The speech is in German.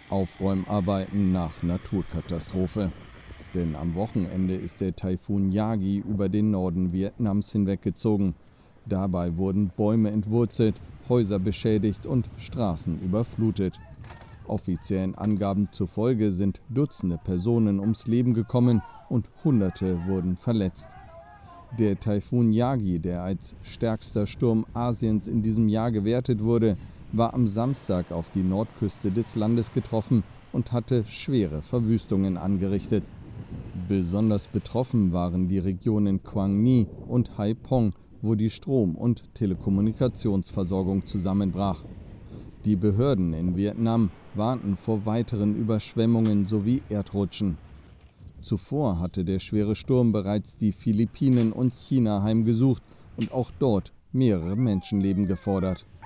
Aufräumarbeiten nach Naturkatastrophe. Denn am Wochenende ist der Taifun Yagi über den Norden Vietnams hinweggezogen. Dabei wurden Bäume entwurzelt, Häuser beschädigt und Straßen überflutet. Offiziellen Angaben zufolge sind Dutzende Personen ums Leben gekommen und Hunderte wurden verletzt. Der Taifun Yagi, der als stärkster Sturm Asiens in diesem Jahr gewertet wurde, war am Samstag auf die Nordküste des Landes getroffen und hatte schwere Verwüstungen angerichtet. Besonders betroffen waren die Regionen Quang Nhi und Haiphong, wo die Strom- und Telekommunikationsversorgung zusammenbrach. Die Behörden in Vietnam warnten vor weiteren Überschwemmungen sowie Erdrutschen. Zuvor hatte der schwere Sturm bereits die Philippinen und China heimgesucht und auch dort mehrere Menschenleben gefordert.